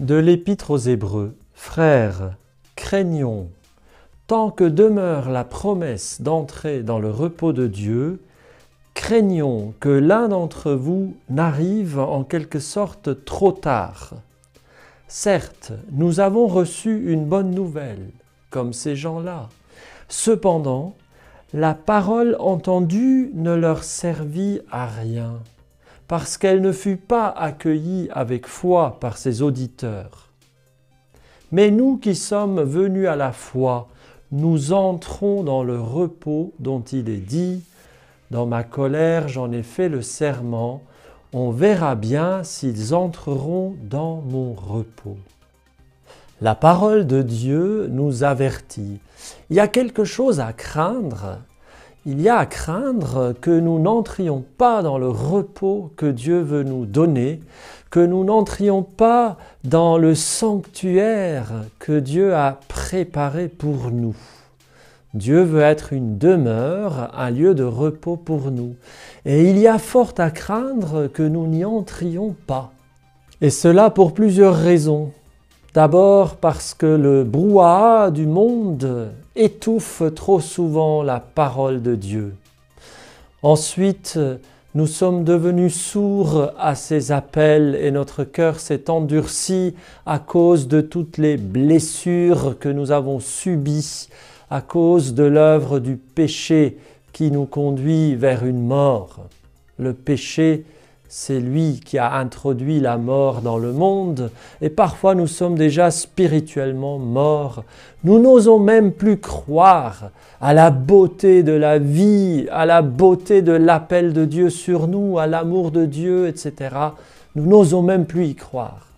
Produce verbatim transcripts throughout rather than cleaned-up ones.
De l'Épître aux Hébreux, frères, craignons, tant que demeure la promesse d'entrer dans le repos de Dieu, craignons que l'un d'entre vous n'arrive en quelque sorte trop tard. Certes, nous avons reçu une bonne nouvelle, comme ces gens-là. Cependant, la parole entendue ne leur servit à rien, parce qu'elle ne fut pas accueillie avec foi par ses auditeurs. Mais nous qui sommes venus à la foi, nous entrons dans le repos dont il est dit « Dans ma colère, j'en ai fait le serment, on verra bien s'ils entreront dans mon repos. » La parole de Dieu nous avertit. Il y a quelque chose à craindre. Il y a à craindre que nous n'entrions pas dans le repos que Dieu veut nous donner, que nous n'entrions pas dans le sanctuaire que Dieu a préparé pour nous. Dieu veut être une demeure, un lieu de repos pour nous. Et il y a fort à craindre que nous n'y entrions pas. Et cela pour plusieurs raisons. D'abord parce que le brouhaha du monde étouffe trop souvent la parole de Dieu. Ensuite, nous sommes devenus sourds à ses appels et notre cœur s'est endurci à cause de toutes les blessures que nous avons subies, à cause de l'œuvre du péché qui nous conduit vers une mort. Le péché, c'est lui qui a introduit la mort dans le monde et parfois nous sommes déjà spirituellement morts. Nous n'osons même plus croire à la beauté de la vie, à la beauté de l'appel de Dieu sur nous, à l'amour de Dieu, et cetera. Nous n'osons même plus y croire.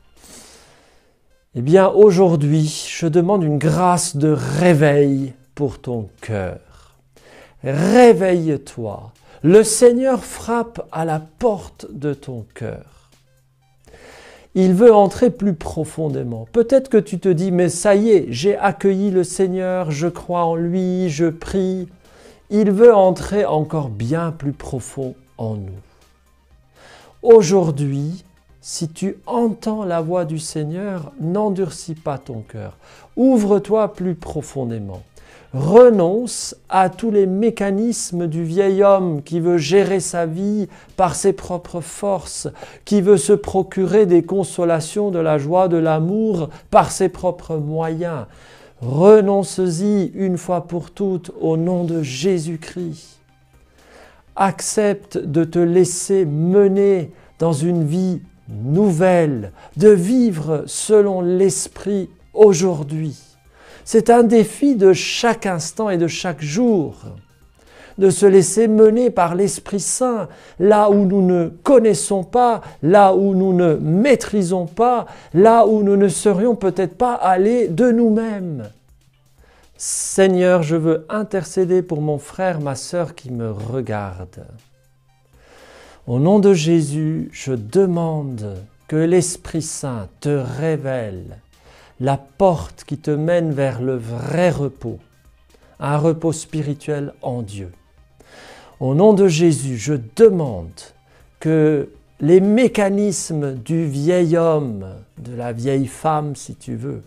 Eh bien, aujourd'hui, je demande une grâce de réveil pour ton cœur. Réveille-toi. Le Seigneur frappe à la porte de ton cœur. Il veut entrer plus profondément. Peut-être que tu te dis, mais ça y est, j'ai accueilli le Seigneur, je crois en lui, je prie. Il veut entrer encore bien plus profond en nous. Aujourd'hui, si tu entends la voix du Seigneur, n'endurcis pas ton cœur. Ouvre-toi plus profondément. Renonce à tous les mécanismes du vieil homme qui veut gérer sa vie par ses propres forces, qui veut se procurer des consolations, de la joie, de l'amour par ses propres moyens. Renonce-y une fois pour toutes au nom de Jésus-Christ. Accepte de te laisser mener dans une vie nouvelle, de vivre selon l'Esprit aujourd'hui. C'est un défi de chaque instant et de chaque jour, de se laisser mener par l'Esprit Saint, là où nous ne connaissons pas, là où nous ne maîtrisons pas, là où nous ne serions peut-être pas allés de nous-mêmes. Seigneur, je veux intercéder pour mon frère, ma sœur qui me regarde. Au nom de Jésus, je demande que l'Esprit Saint te révèle la porte qui te mène vers le vrai repos, un repos spirituel en Dieu. Au nom de Jésus, je demande que les mécanismes du vieil homme, de la vieille femme si tu veux,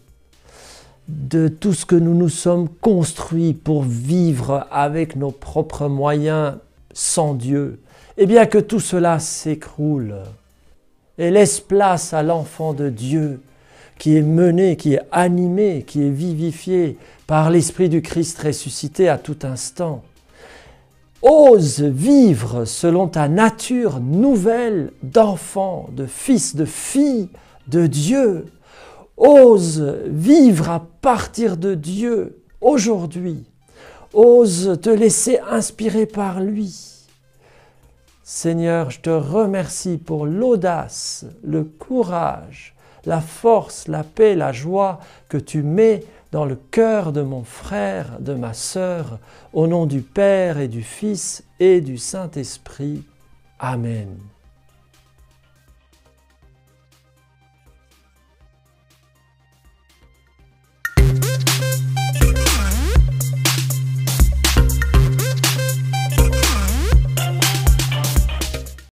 de tout ce que nous nous sommes construits pour vivre avec nos propres moyens sans Dieu, eh bien que tout cela s'écroule et laisse place à l'enfant de Dieu qui est mené, qui est animé, qui est vivifié par l'Esprit du Christ ressuscité à tout instant. Ose vivre selon ta nature nouvelle d'enfant, de fils, de fille de Dieu. Ose vivre à partir de Dieu aujourd'hui. Ose te laisser inspirer par lui. Seigneur, je te remercie pour l'audace, le courage, la force, la paix, la joie que tu mets dans le cœur de mon frère, de ma sœur, au nom du Père et du Fils et du Saint-Esprit. Amen.